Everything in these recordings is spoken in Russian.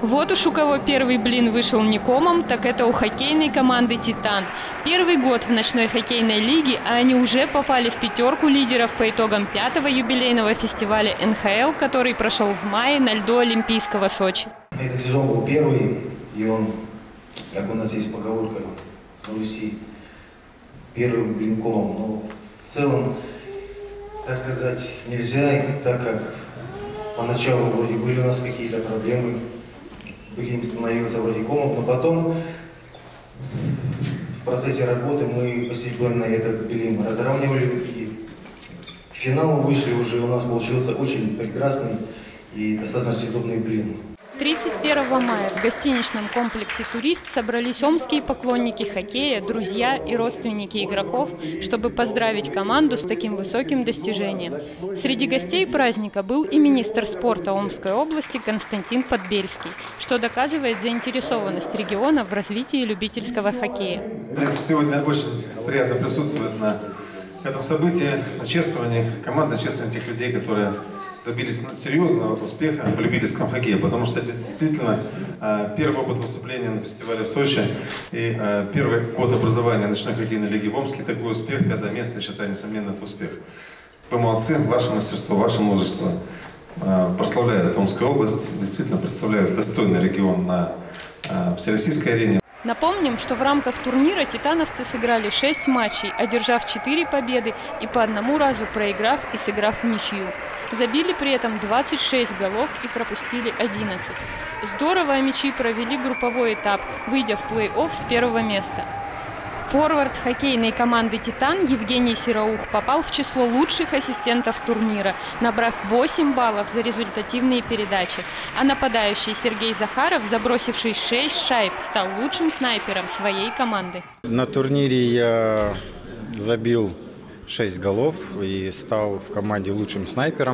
Вот уж у кого первый блин вышел не комом, так это у хоккейной команды «Титан». Первый год в ночной хоккейной лиге, а они уже попали в пятерку лидеров по итогам 5-го юбилейного фестиваля НХЛ, который прошел в мае на льду Олимпийского Сочи. Этот сезон был первый, и он, как у нас есть поговорка на Руси, первым блин комом. Но в целом, так сказать, нельзя, так как поначалу вроде были у нас какие-то проблемы, блин становился вроде комом, но потом в процессе работы мы постепенно этот блин разравнивали, и к финалу вышли уже, у нас получился очень прекрасный и достаточно съедобный блин. 31 мая в гостиничном комплексе «Турист» собрались омские поклонники хоккея, друзья и родственники игроков, чтобы поздравить команду с таким высоким достижением. Среди гостей праздника был и министр спорта Омской области Константин Подбельский, что доказывает заинтересованность региона в развитии любительского хоккея. Сегодня очень приятно присутствовать на этом событии, на чествовании, командном чествовании тех людей, которые добились серьезного успеха в любительском хоккее, потому что действительно первый опыт выступления на фестивале в Сочи и первый год образования ночной хоккейной лиги в Омске, такой успех, 5-е место, я считаю, несомненно, это успех. Вы молодцы, ваше мастерство, ваше мужество прославляет Омскую область, действительно представляет достойный регион на всероссийской арене. Напомним, что в рамках турнира титановцы сыграли 6 матчей, одержав 4 победы и по одному разу проиграв и сыграв в ничью. Забили при этом 26 голов и пропустили 11. Здорово мячи провели групповой этап, выйдя в плей-офф с первого места. Форвард хоккейной команды «Титан» Евгений Сераух попал в число лучших ассистентов турнира, набрав 8 баллов за результативные передачи. А нападающий Сергей Захаров, забросивший 6 шайб, стал лучшим снайпером своей команды. На турнире я забил 6 голов и стал в команде лучшим снайпером.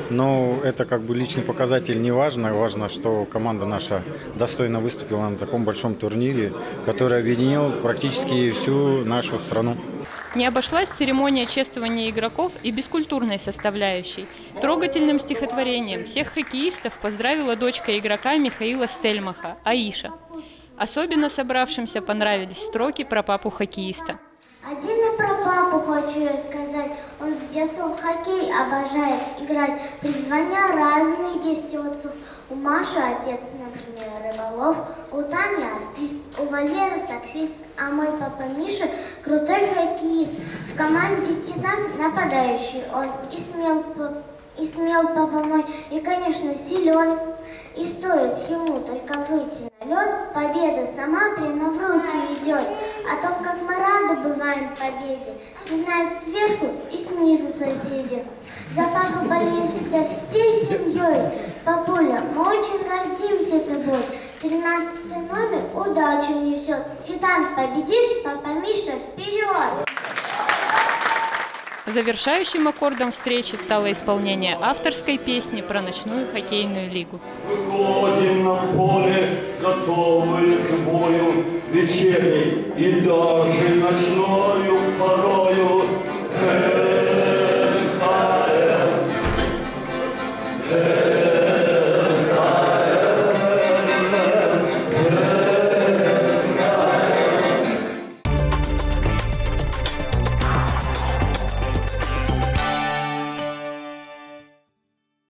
Но это как бы личный показатель не важно. Важно, что команда наша достойно выступила на таком большом турнире, который объединил практически всю нашу страну. Не обошлась церемония чествования игроков и без культурной составляющей. Трогательным стихотворением всех хоккеистов поздравила дочка игрока Михаила Стельмаха, Аиша. Особенно собравшимся понравились строки про папу хоккеиста. Один и про папу хочу я сказать. Он с детства в хоккей обожает играть. Призвания разные есть у отцов. У Маши отец, например, рыболов, у Тани артист, у Валеры таксист, а мой папа Миша крутой хоккеист. В команде «Титан» нападающий он и смел папа мой, и, конечно, силен. И стоит ему только выйти на лед, победа сама прямо в руки идет. О том, как мы рады бываем победе, все знают сверху и снизу соседи. За папу болеем всегда всей семьей. Папуля, мы очень гордимся тобой. 13-й номер удачу несет. Титан победит, папа Миша вперед! Завершающим аккордом встречи стало исполнение авторской песни про ночную хоккейную лигу. Выходим на поле, готовые к бою, вечерней и даже ночною порой.